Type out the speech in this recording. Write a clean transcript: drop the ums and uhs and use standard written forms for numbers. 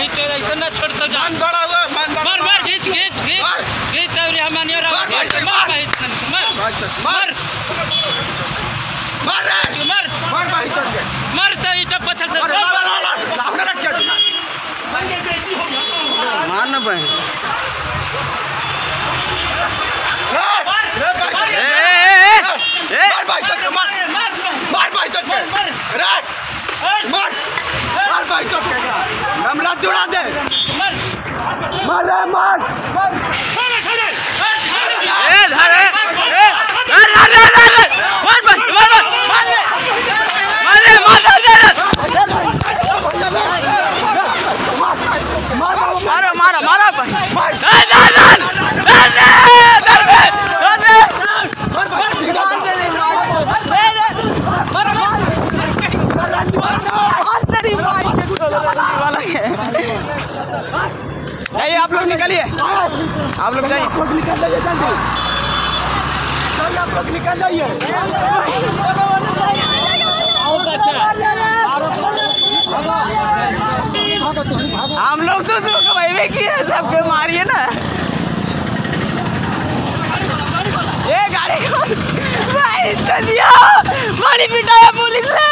कहीं चल ऐसा ना छोड़ तो जान बड़ा हुआ मार मार खींच खींच खींच और हम नहीं रहा मार भाई मार मार मार रे मार मार भाई चल गए मार तो ईटा पत्थर से आपने रख दिया मार ना पाए मार भाई चल मार मार भाई चल रे मार मार भाई चल हमला जुड़ा दे मार रे मार ए धर ए मार जाइए आप लोग निकलिए आप लोग जाइए निकल जाइए जल्दी आप लोग निकल जाइए हम लोग तो भाई किए सबके मारिए ना ये गाड़ी को भाई दिया बड़ी पिटाया पुलिस ने।